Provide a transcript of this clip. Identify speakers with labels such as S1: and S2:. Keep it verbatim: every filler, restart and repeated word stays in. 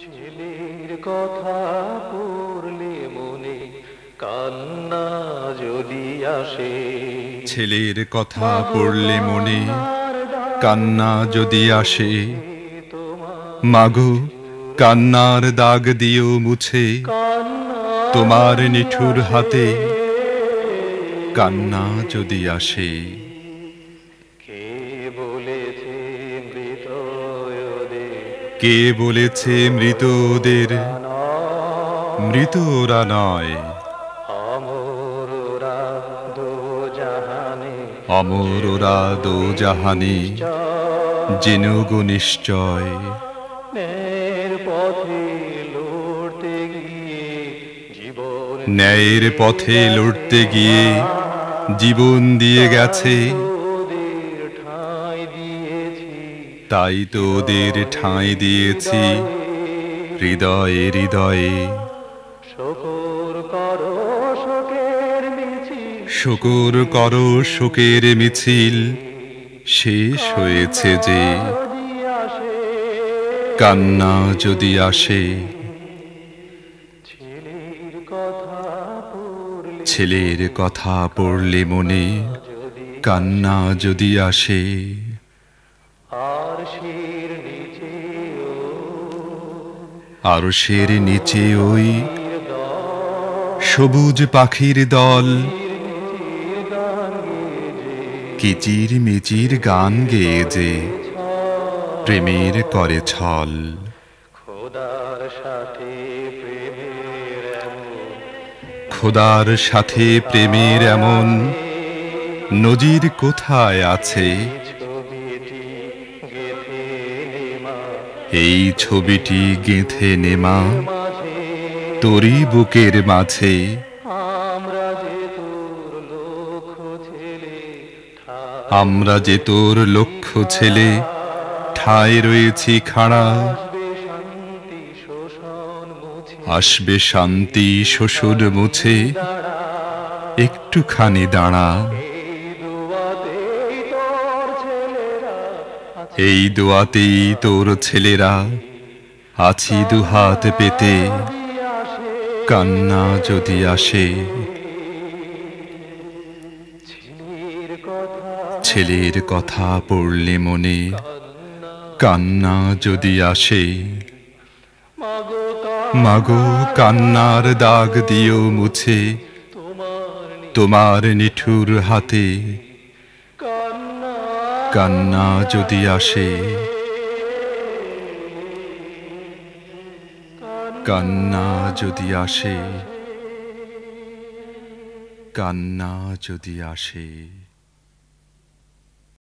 S1: ছেলের কথা পড়লে মনে কান্না যদি আসে,
S2: ছেলের কথা পড়লে মনে কান্না যদি আসে, মাগো কান্নার দাগ দিও মুছে, তোমার নিঠুর হাতে কান্না যদি আসে।
S1: কে বলেছে মৃত
S2: কে বলেছে মৃত ওদের মৃত ওরা নয়,
S1: অমর ওরা দোজাহানে,
S2: অমর ওরা দোজাহানে জেনুগো নিশ্চয়।
S1: ন্যায়ের পথে লড়তে গিয়ে জীবন
S2: ন্যায়ের পথে লড়তে গিয়ে জীবন দিয়ে গেছে,
S1: ওদের ঠাঁই দিয়েছি,
S2: তাই তো ওদের ঠাঁই দিয়েছি হৃদয়ে হৃদয়ে।
S1: শকর করো শোকের মিছিল,
S2: শকর করো শোকের মিছিল শেষ হয়েছে যে,
S1: যদি আসে
S2: কান্না যদি আসে।
S1: ছেলের কথা পড়লে
S2: ছেলের কথা পড়লে মনে কান্না যদি আসে।
S1: আর শির নিচে
S2: আরশের নিচে ওই সবুজ পাখির দল কিচির মিচির গান গেয়ে যে প্রেমের করে ছল।
S1: খোদার সাথে প্রেমের এমন
S2: খোদার সাথে প্রেমের এমন নজির কোথায় আছে?
S1: ছবিটি গেথে নেমা
S2: এই ছবিটি গেঁথে নেমা
S1: মাঝে,
S2: তোরই বুকের মাঝে।
S1: আমরা যে তোর লক্ষ্য ছেলে,
S2: আমরা যে তোর লক্ষ্য ছেলে ঠায় রয়েছি খাড়া।
S1: আসবে শান্তি শোষণ মুছে,
S2: আসবে শান্তি শ্বশুর মুছে
S1: দাঁড়া
S2: একটুখানি দাঁড়া।
S1: এই দুয়াতেই তোর ছেলেরা আছে,
S2: এই দোয়াতেই তোর ছেলেরা আছি দুহাত পেতে,
S1: যদি আসে
S2: কান্না যদি আসে।
S1: ছেলের কথা
S2: ছেলের কথা পড়লে মনে কান্না যদি আসে।
S1: মাগো
S2: মাগো কান্নার দাগ দিও মুছে,
S1: তোমার
S2: তোমার নিঠুর হাতে
S1: কান্না
S2: কান্না যদি আসে। কান্না যদি আসে, কান্না যদি আসে।